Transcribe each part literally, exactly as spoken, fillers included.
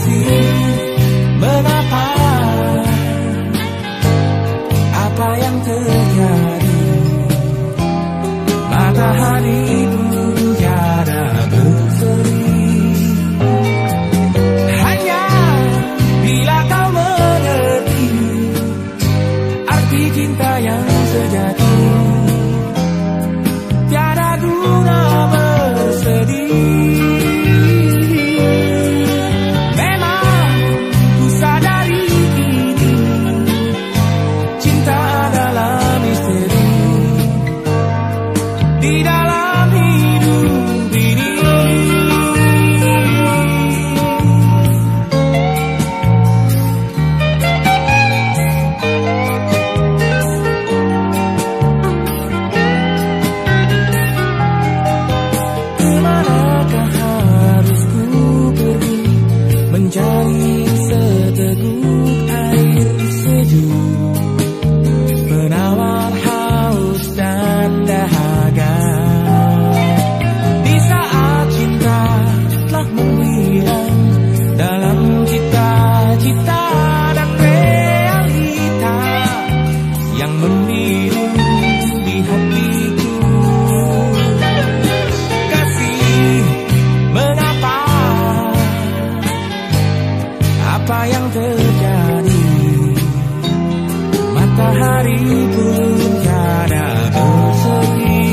Kasih, mengapa? Apa yang terjadi? Matahari pun tiada berseri. Hanya bila kau mengerti arti cinta yang sejati, tiada guna bersedih. Memang ku sadari kini cinta adalah misteri di dalam hidup ini. Kemanakah harus ku pergi mencari seteguk air sejuk penawar haus dan dahaga? Di saat cinta telah menghilang dalam cita-cita dan realita yang membiru di hatiku. Kasih, mengapa? Apa yang terjadi? Matahari pun tiada berseri.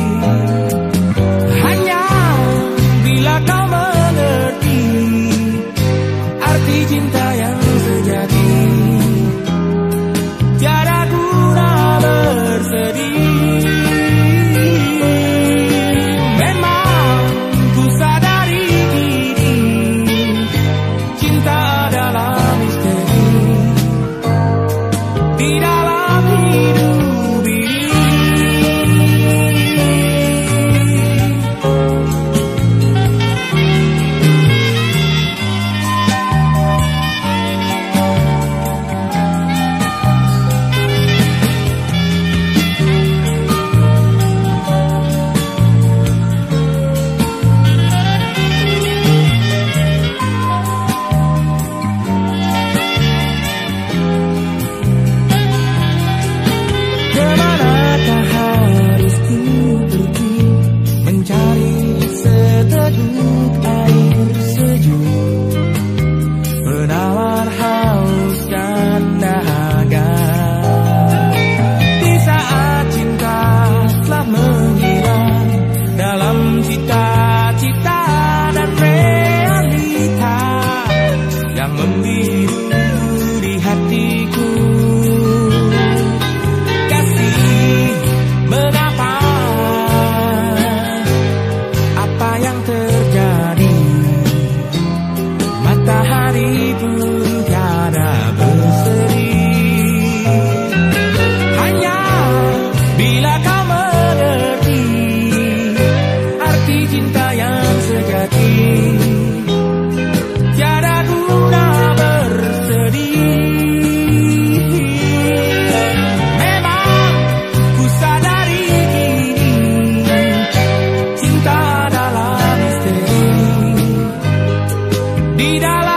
Hanya bila kau mengerti arti cinta yang sejati, tiada guna bersedih. Memang ku sadari kini cinta adalah misteri di dalam hidup ini. Kemanakah harus ku pergi mencari seteguk air sejuk penawar haus dan dahaga? Di saat cinta telah menghilang dalam cita-cita dan realita yang membiru di hatiku. Mengapa? Apa yang terjadi? Matahari pun tiada berseri. Hanya bila kau mengerti arti cinta yang sejati, tiada guna bersedih. Di dalam